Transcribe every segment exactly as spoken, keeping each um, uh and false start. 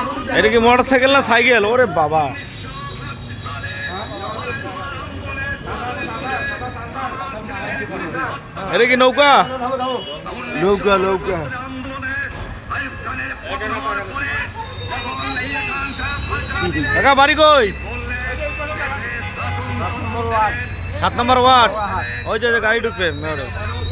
এটা কি motor cycle না সাইকেল? ওরে বাবা, এটা কি নৌকা? নৌকা নৌকা। কাকা বাড়ি কই? সাত নম্বর ওয়ার্ড। ওই যে গাড়ি ঢুকবে মেয়রে।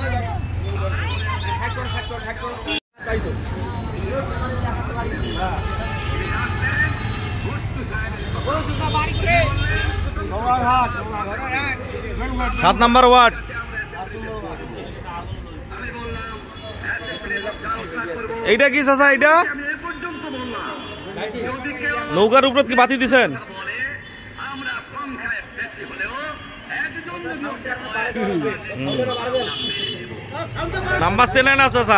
সাত নম্বর ওয়ার্ড। এইটা কি চাচা? এইটা নৌকার উপর কি বাতি দিছেন? নাম্বার চেনেন না চাচা?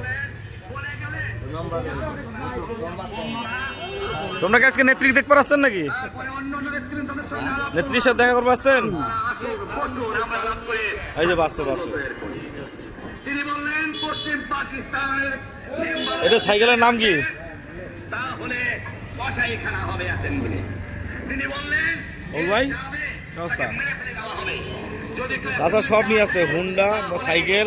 তোমরা কি আজকে নেত্রী দেখতে পাচ্ছেন নাকি? নেত্রীর সাথে দেখা করতে পারছেন? এই যে বাসছে বাসছে। এটা সাইকেলের নাম কি? চাচা সব নিয়ে আসছে, হুন্ডা, সাইকেল।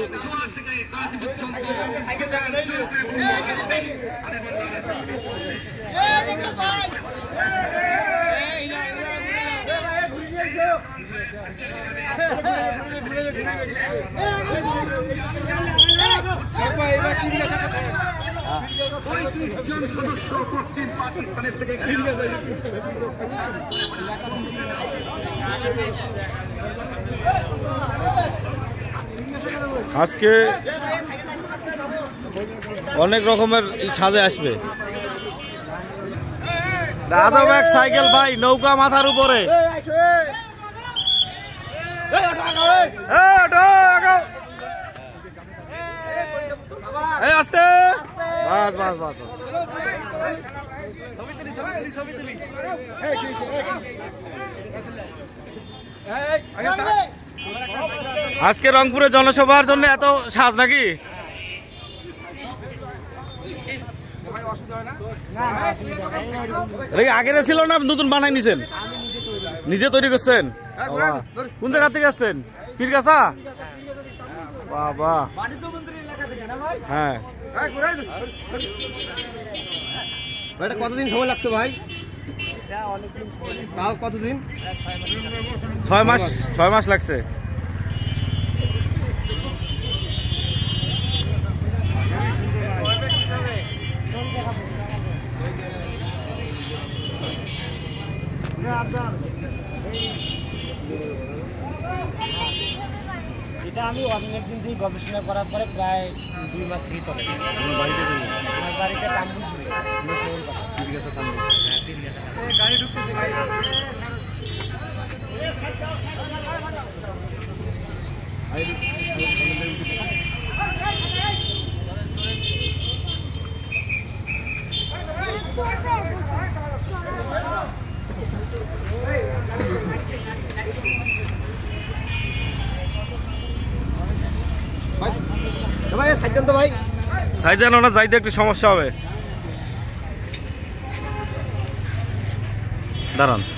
আজকে অনেক রকমের সাজে আসবে। দাদা ব্যাগ সাইকেল ভাই, নৌকা মাথার উপরে। আস্তে বাস বাস বাস। আজকে রংপুরে জনসভার জন্য এত সাজ নাকি? আগের ছিল না নতুন বানাই নিছেন? নিজে তৈরি করছেন? কোন জায়গা থেকে আসছেন? পীরগাছা? বাবা, হ্যাঁ। কতদিন সময় লাগছে ভাই? কতদিন? ছয় মাস। ছয় মাস লাগছে। এটা আমি অনেকদিন থেকে গবেষণা করার পরে প্রায় দুই মাস থেকে চলে যায়। আমার বাড়িটা তাম্বুলপুরে। গাড়ি ঢুকতেছে, গাড়ি ভাই সাইকেল তো ভাই সাইড জানো না, যাইতে একটু সমস্যা হবে। দাঁড়ান।